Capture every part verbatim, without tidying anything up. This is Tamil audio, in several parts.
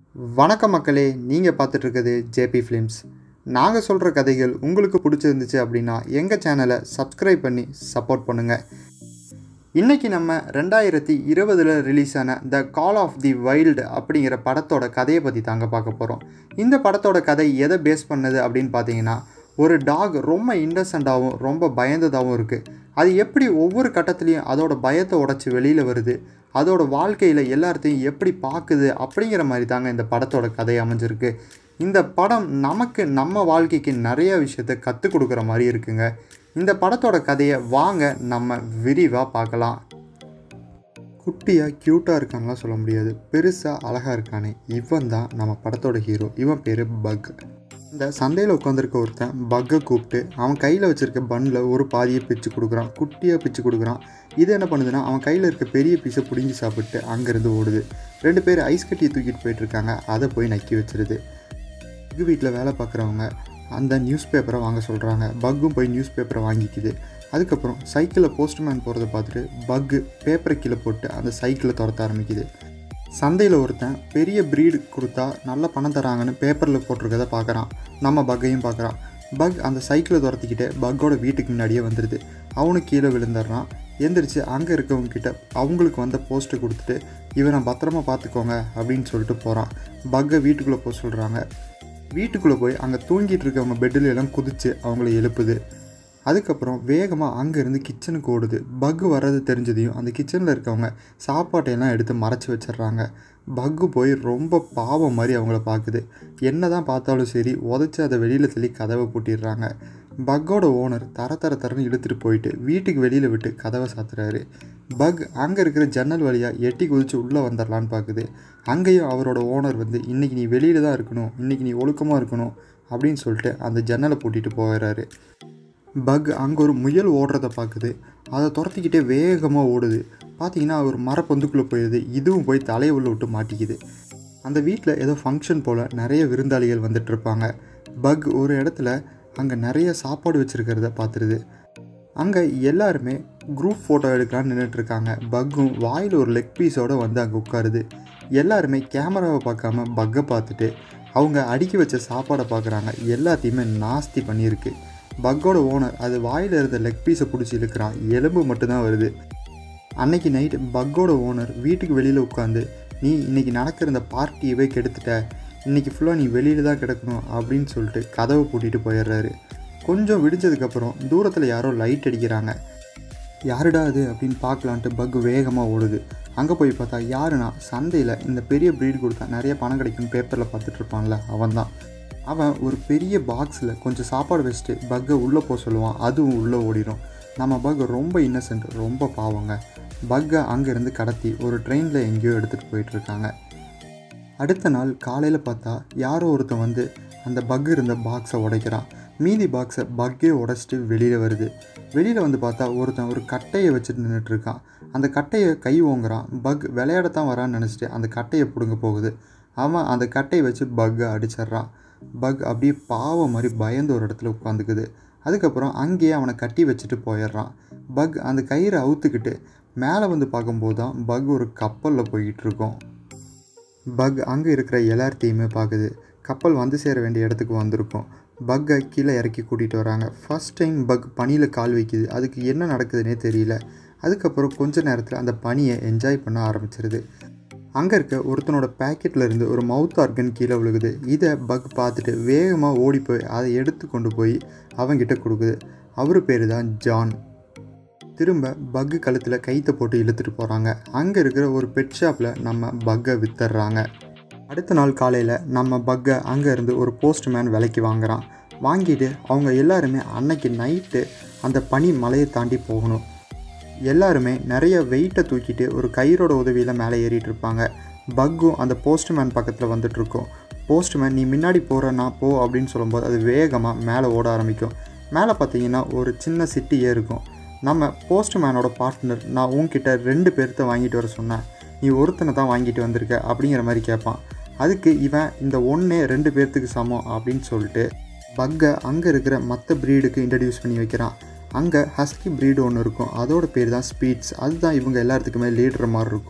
வணக்கம் மக்களே, நீங்கள் பார்த்துட்டு இருக்கிறது ஜேபி ஃபிலிம்ஸ். நாங்கள் சொல்கிற கதைகள் உங்களுக்கு பிடிச்சிருந்துச்சு அப்படின்னா எங்கள் சேனலை சப்ஸ்கிரைப் பண்ணி சப்போர்ட் பண்ணுங்கள். இன்றைக்கி நம்ம ரெண்டாயிரத்தி இருபதில் ரிலீஸ் ஆன த கால் ஆஃப் தி வைல்டு அப்படிங்கிற படத்தோட கதையை பற்றி தாங்க பார்க்க போகிறோம். இந்த படத்தோட கதை எதை பேஸ் பண்ணது அப்படின்னு பார்த்தீங்கன்னா, ஒரு டாக் ரொம்ப இன்னசென்ட்டாகவும் ரொம்ப பயந்ததாகவும் இருக்குது. அது எப்படி ஒவ்வொரு கட்டத்துலேயும் அதோட பயத்தை உடச்சி வெளியில் வருது, அதோட வாழ்க்கையில் எல்லாத்தையும் எப்படி பார்க்குது அப்படிங்கிற மாதிரி தாங்க இந்த படத்தோட கதை அமைஞ்சிருக்கு. இந்த படம் நமக்கு நம்ம வாழ்க்கைக்கு நிறைய விஷயத்தை கற்றுக் கொடுக்குற மாதிரி இருக்குங்க. இந்த படத்தோட கதையை வாங்க நம்ம விரிவாக பார்க்கலாம். குட்டியாக க்யூட்டாக இருக்கான்லாம் சொல்ல முடியாது, பெருசாக அழகாக இருக்கானே, இவன் தான் நம்ம படத்தோட ஹீரோ. இவன் பேர் பக். இந்த சந்தையில் உட்காந்துருக்க ஒருத்தன் பக்கை கூப்பிட்டு அவன் கையில் வச்சுருக்க பன்னில் ஒரு பாதியை பிச்சு கொடுக்குறான், குட்டியாக பிச்சு கொடுக்குறான். இது என்ன பண்ணுதுன்னா, அவன் கையில் இருக்க பெரிய பீஸை பிடுங்கி சாப்பிட்டு அங்கேருந்து ஓடுது. ரெண்டு பேர் ஐஸ் கட்டியை தூக்கிட்டு போயிட்டுருக்காங்க, அதை போய் நக்கி வச்சிருது. பக்கு வீட்டில் வேலை பார்க்குறவங்க அந்த நியூஸ் பேப்பரை வாங்க சொல்கிறாங்க. பக்கும் போய் நியூஸ் பேப்பரை வாங்கிக்குது. அதுக்கப்புறம் சைக்கிளில் போஸ்ட்மேன் போகிறத பார்த்துட்டு பக்கு பேப்பரை கீழே போட்டு அந்த சைக்கிளை துரத்த ஆரம்பிக்குது. சந்தையில் ஒருத்தன் பெரிய ப்ரீடு கொடுத்தா நல்ல பணம் தராங்கன்னு பேப்பரில் போட்டிருக்கதை பார்க்குறான். நம்ம பக்கையும் பார்க்குறான். பக் அந்த சைக்கிளை துரத்திக்கிட்டே பக்கோட வீட்டுக்கு முன்னாடியே வந்துடுது. அவனுக்கு கீழே விழுந்துடுறான். எந்திரிச்சு அங்கே இருக்கவங்கக்கிட்ட அவங்களுக்கு வந்த போஸ்ட்டை கொடுத்துட்டு இவனை பத்திரமா பார்த்துக்கோங்க அப்படின்னு சொல்லிட்டு போகிறான். பக்கை வீட்டுக்குள்ளே போக சொல்கிறாங்க. வீட்டுக்குள்ளே போய் அங்கே தூங்கிட்டு இருக்கவங்க பெட்டில் எல்லாம் குதித்து அவங்கள எழுப்புது. அதுக்கப்புறம் வேகமாக அங்கேருந்து கிச்சனுக்கு ஓடுது. பக்கு வர்றது தெரிஞ்சதையும் அந்த கிச்சனில் இருக்கவங்க சாப்பாட்டையெல்லாம் எடுத்து மறைச்சி வச்சிட்றாங்க. பக்கு போய் ரொம்ப பாவம் மாதிரி அவங்கள பார்க்குது. என்ன தான் பார்த்தாலும் சரி உதச்சி அதை வெளியில் தள்ளி கதவை பூட்டிடுறாங்க. பக்கோட ஓனர் தர தர தரன்னு இழுத்துட்டு போயிட்டு வீட்டுக்கு வெளியில் விட்டு கதவை சாத்துறாரு. பக் அங்கே இருக்கிற ஜன்னல் வழியாக எட்டி குதித்து உள்ளே வந்துடலான்னு பார்க்குது. அங்கேயும் அவரோட ஓனர் வந்து இன்றைக்கி நீ வெளியில் தான் இருக்கணும், இன்றைக்கி நீ ஒழுக்கமாக இருக்கணும் அப்படின்னு சொல்லிட்டு அந்த ஜன்னலை பூட்டிட்டு போயிடுறாரு. பக் அங்கே ஒரு முயல் ஓடுறத பார்க்குது. அதை துரத்திக்கிட்டே வேகமாக ஓடுது. பார்த்தீங்கன்னா ஒரு மரப்பொந்துக்குள்ளே போயிடுது. இதுவும் போய் தலையை உள்ள விட்டு மாட்டிக்குது. அந்த வீட்டில் ஏதோ ஃபங்க்ஷன் போல் நிறைய விருந்தாளிகள் வந்துட்டுருப்பாங்க. பக் ஒரு இடத்துல அங்கே நிறைய சாப்பாடு வச்சுருக்கிறத பார்த்துருது. அங்கே எல்லாருமே குரூப் ஃபோட்டோ எடுக்கலான்னு நின்றுட்டுருக்காங்க. பக்கும் வாயில் ஒரு லெக் பீஸோடு வந்து அங்கே உட்காருது. எல்லாருமே கேமராவை பார்க்காம பக்கை பார்த்துட்டு அவங்க அடுக்கி வச்ச சாப்பாடை பார்க்குறாங்க. எல்லாத்தையுமே நாஸ்தி பண்ணியிருக்கு. பக்கோட ஓனர் அது வாயில் இருந்த லெக் பீஸை பிடிச்சி இழுக்கிறான். எலும்பு மட்டும்தான் வருது. அன்னைக்கு நைட் பக்கோட ஓனர் வீட்டுக்கு வெளியில் உட்காந்து நீ இன்றைக்கி நடக்கிற இந்த பார்ட்டியவே கெடுத்துட்ட, இன்றைக்கி ஃபுல்லாக நீ வெளியில் தான் கிடக்கணும் அப்படின்னு சொல்லிட்டு கதவை பூட்டிட்டு போயிடுறாரு. கொஞ்சம் விடிஞ்சதுக்கப்புறம் தூரத்தில் யாரோ லைட் அடிக்கிறாங்க. யாருடா அது அப்படின்னு பார்க்கலான்ட்டு பக் வேகமாக ஓடுது. அங்கே போய் பார்த்தா யாருன்னா சந்தையில் இந்த பெரிய ப்ரீடு கொடுத்தா நிறைய பணம் கிடைக்குன்னு பேப்பரில் பார்த்துட்ருப்பான்ல அவன் தான். அவன் ஒரு பெரிய பாக்ஸில் கொஞ்சம் சாப்பாடு வச்சுட்டு பக்கை உள்ளே போக சொல்லுவான். அதுவும் உள்ளே ஓடிடும். நம்ம பக் ரொம்ப இன்னசென்ட், ரொம்ப பாவங்க. பக்கை அங்கேருந்து கடத்தி ஒரு ட்ரெயினில் எங்கேயோ எடுத்துகிட்டு போயிட்டுருக்காங்க. அடுத்த நாள் காலையில் பார்த்தா யாரோ ஒருத்தன் வந்து அந்த பக் இருந்த பாக்ஸை உடைக்கிறான். மீதி பாக்ஸை பக்கே உடைச்சிட்டு வெளியில் வருது. வெளியில் வந்து பார்த்தா ஒருத்தன் ஒரு கட்டையை வச்சுட்டு நின்றுட்டுருக்கான். அந்த கட்டையை கை ஓங்குறான். பக் விளையாடத்தான் வரான்னு நினச்சிட்டு அந்த கட்டையை பிடுங்க போகுது. அவன் அந்த கட்டையை வச்சு பக்கை அடிச்சிட்றான். பக் அப்படியே பாவம் மாதிரி பயந்து ஒரு இடத்துல உட்காந்துக்குது. அதுக்கப்புறம் அங்கேயே அவனை கட்டி வச்சுட்டு போயிடுறான். பக் அந்த கயிறை அவுத்துக்கிட்டு மேலே வந்து பார்க்கும்போது தான் பக் ஒரு கப்பலில் போய்கிட்டு இருக்கோம். பக் அங்கே இருக்கிற எல்லாத்தையுமே பார்க்குது. கப்பல் வந்து சேர வேண்டிய இடத்துக்கு வந்திருக்கோம். பக்கை கீழே இறக்கி கூட்டிகிட்டு வராங்க. ஃபஸ்ட் டைம் பக் பனியில் கால் வைக்குது. அதுக்கு என்ன நடக்குதுன்னே தெரியல. அதுக்கப்புறம் கொஞ்ச நேரத்தில் அந்த பனியை என்ஜாய் பண்ண ஆரம்பிச்சிருது. அங்கே இருக்க ஒருத்தனோட பேக்கெட்டில் இருந்து ஒரு மவுத் ஆர்கன் கீழே விழுகுது. இதை பக் பார்த்துட்டு வேகமாக ஓடி போய் அதை எடுத்து கொண்டு போய் அவங்கிட்ட கொடுக்குது. அவர் பேர் தான் ஜான். திரும்ப பக்கு கழுத்தில் கைத்தை போட்டு இழுத்துட்டு போகிறாங்க. அங்கே இருக்கிற ஒரு பெட் ஷாப்பில் நம்ம பக்கை வித்துடுறாங்க. அடுத்த நாள் காலையில் நம்ம பக்கை அங்கே இருந்து ஒரு போஸ்ட்மேன் விலைக்கு வாங்குகிறான். வாங்கிட்டு அவங்க எல்லாருமே அன்னைக்கு நைட்டு அந்த பனி மலையை தாண்டி போகணும். எல்லாருமே நிறைய வெயிட்டை தூக்கிட்டு ஒரு கயிறோட உதவியில் மேலே ஏறிட்டு இருப்பாங்க. பக்கும் அந்த போஸ்ட்மேன் பக்கத்தில் வந்துட்டுருக்கோம். போஸ்ட்மேன் நீ முன்னாடி போகிறன்னா போ அப்படின்னு சொல்லும்போது அது வேகமாக மேலே ஓட ஆரம்பிக்கும். மேலே பார்த்தீங்கன்னா ஒரு சின்ன சிட்டியே இருக்கும். நம்ம போஸ்ட்மேனோட பார்ட்னர் நான் உன்கிட்ட ரெண்டு பேர்த்த வாங்கிட்டு வர சொன்னேன், நீ ஒருத்தனை தான் வாங்கிட்டு வந்திருக்க அப்படிங்கிற மாதிரி கேட்பான். அதுக்கு இவன் இந்த ஒன்றே ரெண்டு பேர்த்துக்கு சமம் அப்படின்னு சொல்லிட்டு பக்கை அங்கே இருக்கிற மற்ற ப்ரீடுக்கு இன்ட்ரடியூஸ் பண்ணி வைக்கிறான். அங்கே ஹஸ்கி ப்ரீடு ஒன்று இருக்கும். அதோட பேர் தான் ஸ்பீட்ஸ். அதுதான் இவங்க எல்லாத்துக்குமே லீடர் மாதிரி இருக்கும்.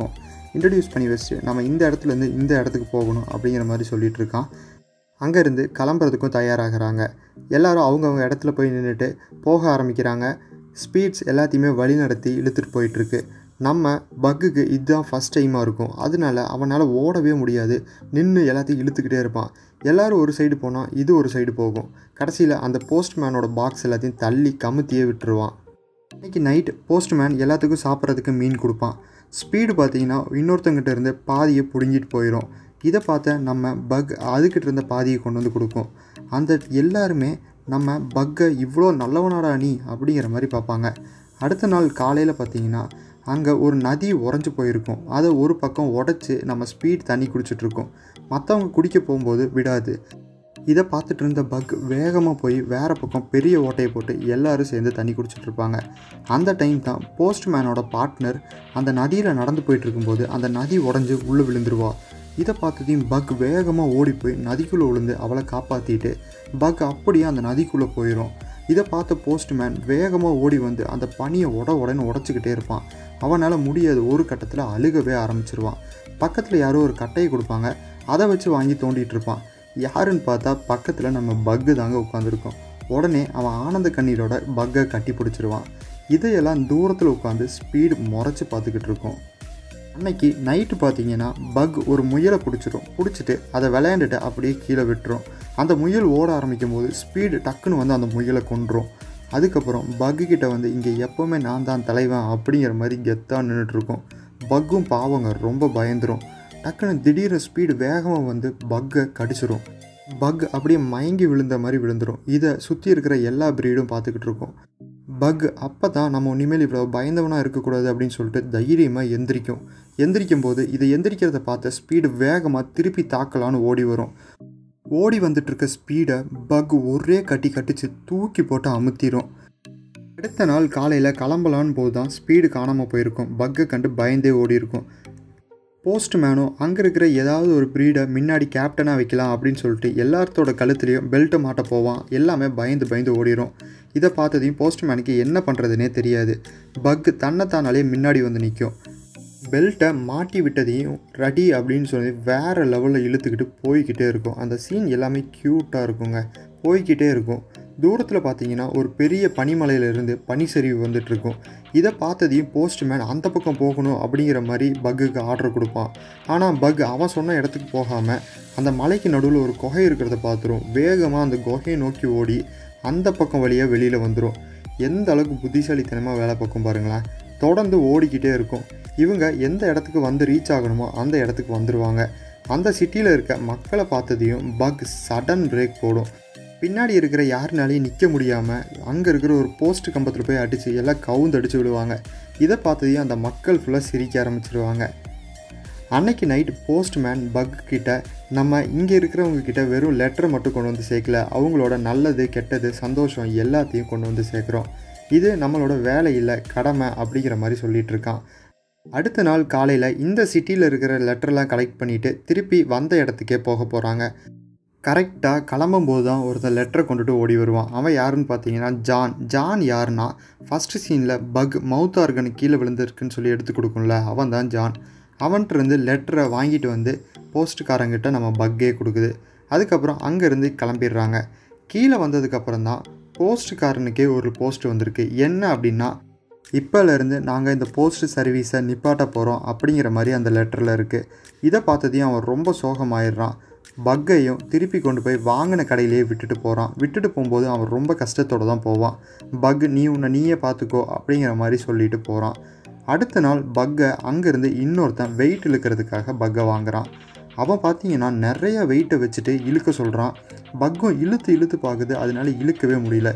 இன்ட்ரடியூஸ் பண்ணி வச்சுட்டு நம்ம இந்த இடத்துலேருந்து இந்த இடத்துக்கு போகணும் அப்படிங்கிற மாதிரி சொல்லிகிட்டு இருக்கான். அங்கேருந்து கிளம்புறதுக்கும் தயாராகிறாங்க. எல்லோரும் அவங்கவுங்க இடத்துல போய் நின்றுட்டு போக ஆரம்பிக்கிறாங்க. ஸ்பீட்ஸ் எல்லாத்தையுமே வழி நடத்தி இழுத்துட்டு போயிட்டுருக்கு. நம்ம பக்குக்கு இதுதான் ஃபஸ்ட் டைமாக இருக்கும். அதனால அவனால் ஓடவே முடியாது. நின்று எல்லாத்தையும் இழுத்துக்கிட்டே இருப்பான். எல்லோரும் ஒரு சைடு போனால் இது ஒரு சைடு போகும். கடைசியில் அந்த போஸ்ட்மேனோட பாக்ஸ் எல்லாத்தையும் தள்ளி கமுத்தியே விட்டுருவான். இன்றைக்கி நைட் போஸ்ட்மேன் எல்லாத்துக்கும் சாப்பிட்றதுக்கு மீன் கொடுப்பான். ஸ்பீடு பார்த்திங்கன்னா இன்னொருத்தங்கிட்ட இருந்து பாதியை பிடுங்கிட்டு போயிடும். இதை பார்த்த நம்ம பக் அதுக்கிட்ட இருந்த பாதியை கொண்டு வந்து கொடுக்கும். அந்த எல்லாருமே நம்ம பக்கை இவ்வளோ நல்லவனாடா நீ அப்படிங்கிற மாதிரி பார்ப்பாங்க. அடுத்த நாள் காலையில் பார்த்திங்கன்னா அங்கே ஒரு நதி உறைஞ்சி போயிருக்கும். அதை ஒரு பக்கம் உடச்சி நம்ம ஸ்பீட் தண்ணி குடிச்சிட்ருக்கோம். மற்றவங்க குடிக்க போகும்போது விடாது. இதை பார்த்துட்டு இருந்த பக் வேகமாக போய் வேறு பக்கம் பெரிய ஓட்டையை போட்டு எல்லோரும் சேர்ந்து தண்ணி குடிச்சிட்ருப்பாங்க. அந்த டைம் தான் போஸ்ட்மேனோட பார்ட்னர் அந்த நதியில் நடந்து போயிட்டுருக்கும்போது அந்த நதி உடஞ்சி உள்ளே விழுந்துருவா. இதை பார்த்ததையும் பக் வேகமாக ஓடி போய் நதிக்குள்ளே விழுந்து அவளை காப்பாற்றிட்டு பக் அப்படியே அந்த நதிக்குள்ளே போயிடும். இதை பார்த்த போஸ்ட்மேன் வேகமாக ஓடி வந்து அந்த பனியை உட உடனே உடச்சிக்கிட்டே இருப்பான். அவனால் முடியாது. ஒரு கட்டத்தில் அழுகவே ஆரம்பிச்சிருவான். பக்கத்தில் யாரோ ஒரு கட்டையை கொடுப்பாங்க. அதை வச்சு வாங்கி தோண்டிகிட்டு இருப்பான். யாருன்னு பார்த்தா பக்கத்தில் நம்ம பக்கு தாங்க உட்காந்துருக்கோம். உடனே அவன் ஆனந்த கண்ணீரோட பக்கை கட்டி பிடிச்சிருவான். இதையெல்லாம் தூரத்தில் உட்காந்து ஸ்பீடு முறைச்சி பார்த்துக்கிட்டு இருக்கோம். அன்னைக்கு நைட்டு பார்த்தீங்கன்னா பக் ஒரு முயலை பிடிச்சிரும். பிடிச்சிட்டு அதை விளையாண்டுட்டு அப்படியே கீழே விட்டுரும். அந்த முயல் ஓட ஆரம்பிக்கும் போது ஸ்பீடு டக்குன்னு வந்து அந்த முயலை கொன்றும். அதுக்கப்புறம் பக்குக்கிட்ட வந்து இங்கே எப்போவுமே நான் தான் தலைவன் அப்படிங்கிற மாதிரி கெத்தாக நின்றுட்டுருக்கோம். பக்கும் பாவங்க ரொம்ப பயந்துரும். டக்குன்னு திடீர்னு ஸ்பீடு வேகமாக வந்து பக்கை கடிச்சிரும். பக் அப்படியே மயங்கி விழுந்த மாதிரி விழுந்துடும். இதை சுற்றி இருக்கிற எல்லா ப்ரீடும் பார்த்துக்கிட்டு இருக்கோம். பக் அப்போ தான் நம்ம இனிமேல் இவ்வளோ பயந்தவனாக இருக்கக்கூடாது அப்படின்னு சொல்லிட்டு தைரியமாக எந்திரிக்கும். எந்திரிக்கும் போது இதை எந்திரிக்கிறத பார்த்த ஸ்பீடு வேகமாக திருப்பி தாக்கலான்னு ஓடி வரும். ஓடி வந்துட்டுருக்க ஸ்பீடை பக் ஒரே கட்டி கட்டிச்சு தூக்கி போட்டு அமுத்திடும். அடுத்த நாள் காலையில் கிளம்பலான்னு போது தான் ஸ்பீடு காணாமல் போயிருக்கும். பக்கை கண்டு பயந்தே ஓடி இருக்கும். போஸ்ட்மேனும் அங்கே இருக்கிற ஏதாவது ஒரு ப்ரீடை முன்னாடி கேப்டனாக வைக்கலாம் அப்படின்னு சொல்லிட்டு எல்லாத்தோட கழுத்துலேயும் பெல்ட்டை மாட்ட போவான். எல்லாமே பயந்து பயந்து ஓடிடும். இதை பார்த்ததையும் போஸ்ட்மேனுக்கு என்ன பண்ணுறதுனே தெரியாது. பக் தன்னைத்தானாலே முன்னாடி வந்து நிற்கும். பெல்ட்டை மாட்டி விட்டதையும் ரெடி அப்படின்னு சொல்லி வேறு லெவலில் இழுத்துக்கிட்டு போய்கிட்டே இருக்கும். அந்த சீன் எல்லாமே க்யூட்டாக இருக்குங்க. போய்கிட்டே இருக்கும். தூரத்தில் பார்த்தீங்கன்னா ஒரு பெரிய பனிமலையிலேருந்து பனிச்சரிவு வந்துட்டுருக்கும். இதை பார்த்ததையும் போஸ்ட்மேன் அந்த பக்கம் போகணும் அப்படிங்கிற மாதிரி பக்குக்கு ஆர்டர் கொடுப்பான். ஆனால் பக் அவன் சொன்ன இடத்துக்கு போகாமல் அந்த மலைக்கு நடுவில் ஒரு குகை இருக்கிறத பார்த்துரும். வேகமாக அந்த குகையை நோக்கி ஓடி அந்த பக்கம் வழியாக வெளியில் வந்துடும். எந்த அளவுக்கு புத்திசாலித்தனமாக வேலை பார்க்கும் பாருங்களேன். தொடர்ந்து ஓடிக்கிட்டே இருக்கும். இவங்க எந்த இடத்துக்கு வந்து ரீச் ஆகணுமோ அந்த இடத்துக்கு வந்துடுவாங்க. அந்த சிட்டியில் இருக்க மக்களை பார்த்ததையும் பக் சடன் பிரேக் போடும். பின்னாடி இருக்கிற யாருனாலையும் நிற்க முடியாமல் அங்கே இருக்கிற ஒரு போஸ்ட் கம்பத்தில் போய் அடித்து எல்லாம் கவுந்து அடித்து விடுவாங்க. இதை பார்த்ததையும் அந்த மக்கள் ஃபுல்லாக சிரிக்க ஆரம்பிச்சிடுவாங்க. அன்னைக்கு நைட் போஸ்ட்மேன் பக் கிட்ட நம்ம இங்கே இருக்கிறவங்க கிட்ட வெறும் லெட்டரை மட்டும் கொண்டு வந்து சேர்க்கல, அவங்களோட நல்லது கெட்டது சந்தோஷம் எல்லாத்தையும் கொண்டு வந்து சேர்க்குறோம். இது நம்மளோட வேலை இல்லை, கடமை அப்படிங்கிற மாதிரி சொல்லிகிட்டு இருக்கான். அடுத்த நாள் காலையில் இந்த சிட்டியில் இருக்கிற லெட்டர்லாம் கலெக்ட் பண்ணிவிட்டு திருப்பி வந்த இடத்துக்கே போக போகிறாங்க. கரெக்டாக கிளம்பும்போது தான் ஒருத்தன் லெட்டரை கொண்டுட்டு ஓடி வருவான். அவன் யாருன்னு பார்த்தீங்கன்னா ஜான். ஜான் யாருன்னா ஃபஸ்ட்டு சீனில் பக் மவுத் ஆர்கனு கீழே விழுந்திருக்குன்னு சொல்லி எடுத்து கொடுக்கும்ல, அவன் தான் ஜான். அவன்கிட்டருந்து லெட்டரை வாங்கிட்டு வந்து போஸ்ட்டுக்காரங்கிட்ட நம்ம பக்கே கொடுக்குது. அதுக்கப்புறம் அங்கேருந்து கிளம்பிடுறாங்க. கீழே வந்ததுக்கப்புறம் தான் போஸ்ட்டுக்காரனுக்கே ஒரு போஸ்ட் வந்திருக்கு. என்ன அப்படின்னா, இப்போலேருந்து நாங்கள் இந்த போஸ்ட் சர்வீஸை நிப்பாட்ட போகிறோம் அப்படிங்கிற மாதிரி அந்த லெட்டரில் இருக்குது. இதை பார்த்ததையும் அவன் ரொம்ப சோகமாயிடுறான். பக்கையும் திருப்பி கொண்டு போய் வாங்கின கடையிலேயே விட்டுட்டு போகிறான். விட்டுட்டு போகும்போது அவன் ரொம்ப கஷ்டத்தோடு தான் போவான். பக் நீ உன்னை நீயே பார்த்துக்கோ அப்படிங்கிற மாதிரி சொல்லிட்டு போகிறான். அடுத்த நாள் பக்கை அங்கேருந்து இன்னொருத்தன் வெயிட் இழுக்கிறதுக்காக பக்கை வாங்குகிறான். அவன் பார்த்தீங்கன்னா நிறைய வெயிட்டை வச்சுட்டு இழுக்க சொல்கிறான். பக்கும் இழுத்து இழுத்து பார்க்குது, அதனால இழுக்கவே முடியல.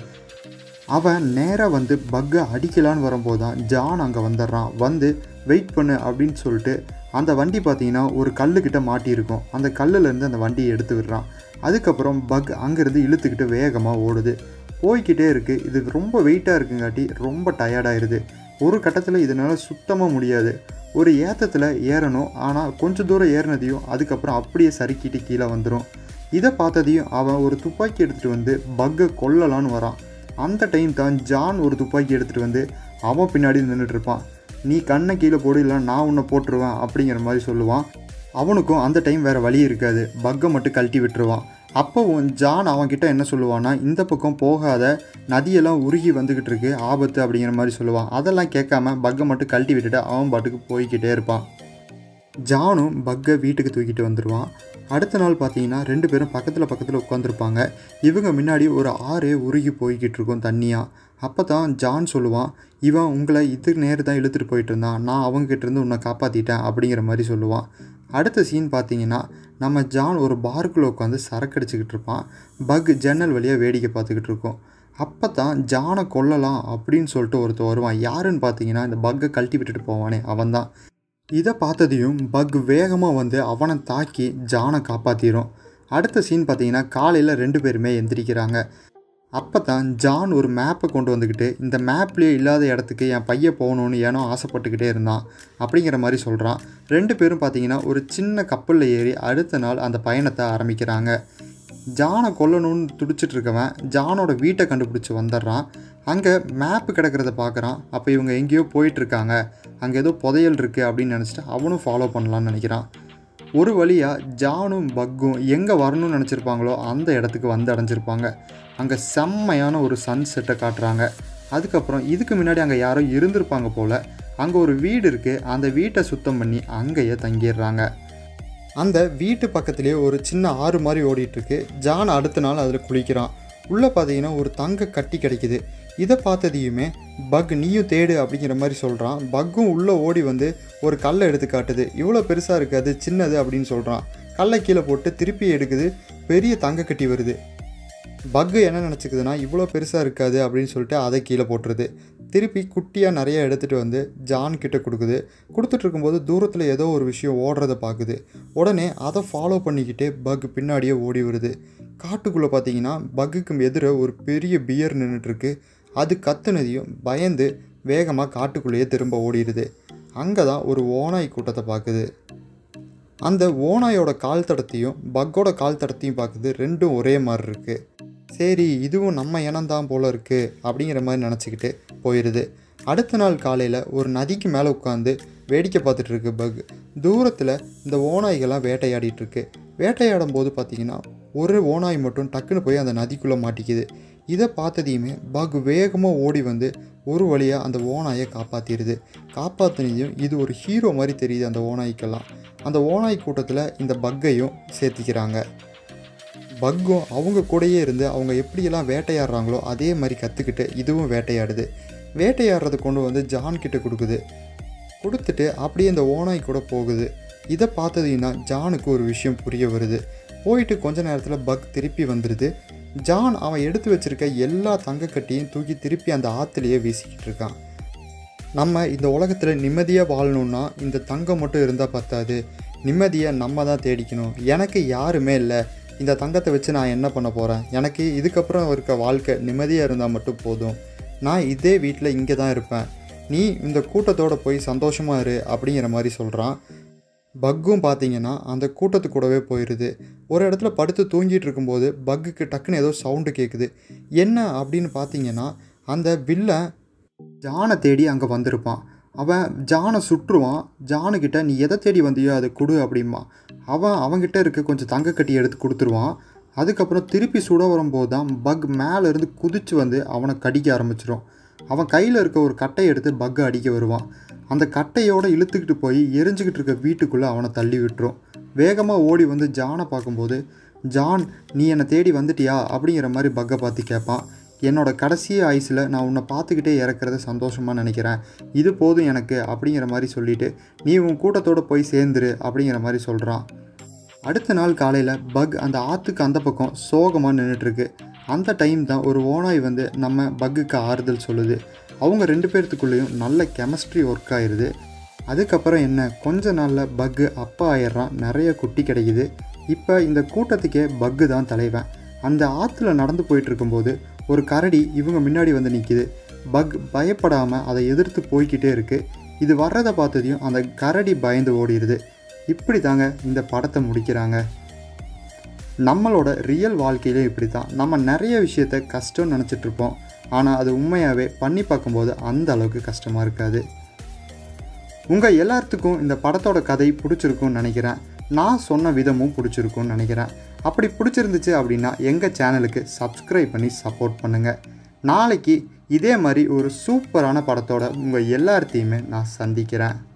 அவன் நேராக வந்து பக்கை அடிக்கலான்னு வரும்போது தான் ஜான் அங்கே வந்துடுறான். வந்து வெயிட் பண்ணு அப்படின்னு சொல்லிட்டு அந்த வண்டி பார்த்தீங்கன்னா ஒரு கல்லுக்கிட்ட மாட்டியிருக்கும். அந்த கல்லுலேருந்து அந்த வண்டியை எடுத்து விடுறான். அதுக்கப்புறம் பக் அங்கேருந்து இழுத்துக்கிட்டு வேகமாக ஓடுது. போய்கிட்டே இருக்குது. இது ரொம்ப வெயிட்டாக இருக்குங்காட்டி ரொம்ப டயர்டாயிருது. ஒரு கட்டத்தில் இதனால் சுத்தமாக முடியாது. ஒரு ஏற்றத்தில் ஏறணும், ஆனால் கொஞ்சம் தூரம் ஏறினதையும் அதுக்கப்புறம் அப்படியே சறுக்கிட்டு கீழே வந்துடும். இதை பார்த்ததையும் அவன் ஒரு துப்பாக்கி எடுத்துகிட்டு வந்து பக்கை கொல்லலான்னு வரான். அந்த டைம் தான் ஜான் ஒரு துப்பாக்கி எடுத்துகிட்டு வந்து அவன் பின்னாடி நின்றுட்டுருப்பான். நீ கண்ணை கீழே போடு, இல்லை நான் உன்னை போட்டுருவேன் அப்படிங்கிற மாதிரி சொல்லுவான். அவனுக்கும் அந்த டைம் வேறு வழி இருக்காது, பக்கை மட்டும் கழட்டி விட்டுருவான். அப்போவும் ஜான் அவன்கிட்ட என்ன சொல்லுவான்னா, இந்த பக்கம் போகாத, நதியெல்லாம் உருகி வந்துக்கிட்டு இருக்கு, ஆபத்து அப்படிங்கிற மாதிரி சொல்லுவான். அதெல்லாம் கேட்காம பக்கை மட்டும் கழட்டி விட்டுட்டு அவன் பாட்டுக்கு போய்கிட்டே இருப்பான். ஜானும் பக்கை வீட்டுக்கு தூக்கிட்டு வந்துடுவான். அடுத்த நாள் பார்த்தீங்கன்னா ரெண்டு பேரும் பக்கத்தில் பக்கத்தில் உட்காந்துருப்பாங்க. இவங்க முன்னாடி ஒரு ஆறே உருகி போய்கிட்டு இருக்கும் தண்ணியாக. அப்போ தான் ஜான் சொல்லுவான், இவன் உங்களை இதுக்கு நேரம் தான் இழுத்துட்டு போயிட்டு இருந்தான், நான் அவங்ககிட்ட இருந்து உன்னை காப்பாற்றிட்டேன் அப்படிங்கிற மாதிரி சொல்லுவான். அடுத்த சீன் பார்த்தீங்கன்னா நம்ம ஜான் ஒரு பார்க்குள்ளே உட்காந்து சரக்கு அடிச்சுக்கிட்டு இருப்பான். பக் ஜன்னல் வழியாக வேடிக்கை பார்த்துக்கிட்டு இருக்கோம். அப்போ தான் ஜானை கொல்லலாம் அப்படின்னு சொல்லிட்டு ஒருத்தர் வருவான். யாருன்னு பார்த்தீங்கன்னா இந்த பக்கை கழட்டி விட்டுட்டு போவானே அவன் தான். இதை பார்த்ததையும் பக் வேகமாக வந்து அவனை தாக்கி ஜானை காப்பாற்றிடும். அடுத்த சீன் பார்த்தீங்கன்னா காலையில் ரெண்டு பேருமே எந்திரிக்கிறாங்க. அப்போ தான் ஜான் ஒரு மேப்பை கொண்டு வந்துக்கிட்டு, இந்த மேப்லேயே இல்லாத இடத்துக்கு என் பையன் போகணுன்னு ஏனோ ஆசைப்பட்டுக்கிட்டே இருந்தான் அப்படிங்கிற மாதிரி சொல்கிறான். ரெண்டு பேரும் பார்த்தீங்கன்னா ஒரு சின்ன கப்பலில் ஏறி அடுத்த நாள் அந்த பயணத்தை ஆரம்பிக்கிறாங்க. ஜானை கொல்லணும்னு துடிச்சிட்டு இருக்கவன் ஜானோட வீட்டை கண்டுபிடிச்சி வந்துடுறான். அங்கே மேப்பு கிடக்கிறத பார்க்குறான். அப்போ இவங்க எங்கேயோ போயிட்டுருக்காங்க, அங்கே ஏதோ புதையல் இருக்குது அப்படின்னு நினச்சிட்டு அவனும் ஃபாலோ பண்ணலான்னு நினைக்கிறான். ஒரு வழியாக ஜானும் பக்கும் எங்கே வரணும்னு நினச்சிருப்பாங்களோ அந்த இடத்துக்கு வந்து அடைஞ்சிருப்பாங்க. அங்கே செம்மையான ஒரு சன் செட்டை காட்டுறாங்க. அதுக்கப்புறம் இதுக்கு முன்னாடி அங்கே யாரோ இருந்திருப்பாங்க போல். அங்கே ஒரு வீடு இருக்குது, அந்த வீட்டை சுத்தம் பண்ணி அங்கேயே தங்கிடுறாங்க. அந்த வீட்டு பக்கத்துலேயே ஒரு சின்ன ஆறு மாதிரி ஓடிட்டுருக்கு. ஜான் அடுத்த நாள் அதில் குளிக்கிறான். உள்ளே பார்த்தீங்கன்னா ஒரு தங்க கட்டி கிடைக்குது. இதை பார்த்ததையுமே பக் நீயும் தேடு அப்படிங்கிற மாதிரி சொல்கிறான். பக்கும் உள்ளே ஓடி வந்து ஒரு கல்லை எடுத்து காட்டுது. இவ்வளோ பெருசாக இருக்காது, சின்னது அப்படின்னு சொல்கிறான். கல்லை கீழே போட்டு திருப்பி எடுக்குது, பெரிய தங்க கட்டி வருது. பக்கு என்ன நினச்சிக்குதுன்னா இவ்வளோ பெருசாக இருக்காது அப்படின்னு சொல்லிட்டு அதை கீழே போட்டுருது. திருப்பி குட்டியாக நிறைய எடுத்துகிட்டு வந்து ஜான் கிட்ட கொடுக்குது. கொடுத்துட்டு இருக்கும்போது தூரத்தில் ஏதோ ஒரு விஷயம் ஓடுறதை பார்க்குது. உடனே அதை ஃபாலோ பண்ணிக்கிட்டே பக் பின்னாடியே ஓடி வருது. காட்டுக்குள்ளே பார்த்தீங்கன்னா பக்குக்கு எதிர ஒரு பெரிய பியர் நின்றுட்டுருக்கு. அது கத்துனதையும் பயந்து வேகமாக காட்டுக்குள்ளேயே திரும்ப ஓடிடுது. அங்கே தான் ஒரு ஓநாய் கூட்டத்தை பார்க்குது. அந்த ஓநாயோட கால் தடத்தையும் பக்கோட கால் தடத்தையும் பார்க்குது. ரெண்டும் ஒரே மாதிரி இருக்குது. சரி இதுவும் நம்ம இனம்தான் போல் இருக்குது அப்படிங்கிற மாதிரி நினச்சிக்கிட்டு போயிடுது. அடுத்த நாள் காலையில் ஒரு நதிக்கு மேலே உட்காந்து வேடிக்கை பார்த்துட்ருக்கு பக். தூரத்தில் இந்த ஓநாய்கள்லாம் வேட்டையாடிட்டுருக்கு. வேட்டையாடும் போது பார்த்திங்கன்னா ஒரு ஓநாய் மட்டும் டக்குன்னு போய் அந்த நதிக்குள்ளே மாட்டிக்குது. இதை பார்த்ததையுமே பக் வேகமாக ஓடி வந்து ஒரு வழியாக அந்த ஓநாயை காப்பாற்றிடுது. காப்பாற்றினதையும் இது ஒரு ஹீரோ மாதிரி தெரியுது அந்த ஓநாய்க்கெல்லாம். அந்த ஓநாய் கூட்டத்தில் இந்த பக்கையும் சேர்த்திக்கிறாங்க. பக்கும் அவங்க கூடயே இருந்து அவங்க எப்படியெல்லாம் வேட்டையாடுறாங்களோ அதே மாதிரி கற்றுக்கிட்டு இதுவும் வேட்டையாடுது. வேட்டையாடுறதை கொண்டு வந்து ஜான் கிட்ட கொடுக்குது. கொடுத்துட்டு அப்படியே இந்த ஓநாய் கூட போகுது. இதை பார்த்ததுன்னா ஜானுக்கு ஒரு விஷயம் புரிய வருது. போயிட்டு கொஞ்ச நேரத்தில் பக் திருப்பி வந்துடுது. ஜான் அவன் எடுத்து வச்சுருக்க எல்லா தங்க கட்டியும் தூக்கி திருப்பி அந்த ஆற்றுலையே வீசிக்கிட்டு இருக்கான். நம்ம இந்த உலகத்தில் நிம்மதியாக வாழணுன்னா இந்த தங்கம் மட்டும் இருந்தால் பத்தாது, நிம்மதியை நம்ம தான் தேடிக்கணும். எனக்கு யாருமே இல்லை, இந்த தங்கத்தை வச்சு நான் என்ன பண்ண போகிறேன், எனக்கு இதுக்கப்புறம் இருக்க வாழ்க்கை நிம்மதியாக இருந்தால் மட்டும் போதும், நான் இதே வீட்டில் இங்கே தான் இருப்பேன், நீ இந்த கூட்டத்தோடு போய் சந்தோஷமாக இரு அப்படிங்கிற மாதிரி சொல்கிறான். பக்கும் பார்த்தீங்கன்னா அந்த கூட்டத்து கூடவே போயிடுது. ஒரு இடத்துல படுத்து தூங்கிட்டு இருக்கும்போது பக்குக்கு டக்குன்னு ஏதோ சவுண்டு கேட்குது. என்ன அப்படின்னு பார்த்தீங்கன்னா அந்த வில்லன் ஜானை தேடி அங்கே வந்திருப்பான். அவன் ஜானை சுற்றுவான். ஜானுக்கிட்ட நீ எதை தேடி வந்தியோ அதை கொடு அப்படிமா. அவன் அவங்ககிட்ட இருக்க கொஞ்சம் தங்க கட்டி எடுத்து கொடுத்துருவான். அதுக்கப்புறம் திருப்பி சுட வரும்போது தான் பக் மேலேருந்து குதித்து வந்து அவனை கடிக்க ஆரம்பிச்சிடும். அவன் கையில் இருக்க ஒரு கட்டையை எடுத்து பக்கை அடிக்க வருவான். அந்த கட்டையோடு இழுத்துக்கிட்டு போய் எரிஞ்சிக்கிட்டு இருக்க வீட்டுக்குள்ளே அவனை தள்ளி விட்டுரும். வேகமாக ஓடி வந்து ஜானை பார்க்கும்போது, ஜான் நீ என்னை தேடி வந்துட்டியா அப்படிங்கிற மாதிரி பக்கை பார்த்து கேட்பான். என்னோடய கடைசி ஆயுசில் நான் உன்னை பார்த்துக்கிட்டே இறக்கிறத சந்தோஷமாக நினைக்கிறேன், இது போதும் எனக்கு அப்படிங்கிற மாதிரி சொல்லிவிட்டு நீ உன் கூட்டத்தோடு போய் சேர்ந்துரு அப்படிங்கிற மாதிரி சொல்கிறான். அடுத்த நாள் காலையில் பக் அந்த ஆற்றுக்கு அந்த பக்கம் சோகமாக நின்றுட்டுருக்கு. அந்த டைம் தான் ஒரு ஓநாய் வந்து நம்ம பக்குக்கு ஆறுதல் சொல்லுது. அவங்க ரெண்டு பேர்த்துக்குள்ளேயும் நல்ல கெமிஸ்ட்ரி ஒர்க் ஆயிடுது. அதுக்கப்புறம் என்ன, கொஞ்ச நாளில் பக்கு அப்பா ஆயிடுறான். நிறைய குட்டி கிடைக்குது. இப்போ இந்த கூட்டத்துக்கே பக்கு தான் தலைவன். அந்த ஆற்றுல நடந்து போயிட்டுருக்கும்போது ஒரு கரடி இவங்க முன்னாடி வந்து நிற்கிது. பக் பயப்படாமல் அதை எதிர்த்து போய்கிட்டே இருக்குது. இது வர்றதை பார்த்ததையும் அந்த கரடி பயந்து ஓடிடுது. இப்படி தாங்க இந்த படத்தை முடிக்கிறாங்க. நம்மளோட ரியல் வாழ்க்கையிலே இப்படி தான். நம்ம நிறைய விஷயத்த கஷ்டம்னு நினச்சிட்ருப்போம், ஆனால் அது உண்மையாகவே பண்ணி பார்க்கும்போது அந்த அளவுக்கு கஷ்டமாக இருக்காது. உங்கள் எல்லாத்துக்கும் இந்த படத்தோட கதை பிடிச்சிருக்குன்னு நினைக்கிறேன். நான் சொன்ன விதமும் பிடிச்சிருக்குன்னு நினைக்கிறேன். அப்படி பிடிச்சிருந்துச்சு அப்படின்னா எங்கள் சேனலுக்கு சப்ஸ்கிரைப் பண்ணி சப்போர்ட் பண்ணுங்கள். நாளைக்கு இதே மாதிரி ஒரு சூப்பரான படத்தோட உங்கள் எல்லாத்தையுமே நான் சந்திக்கிறேன்.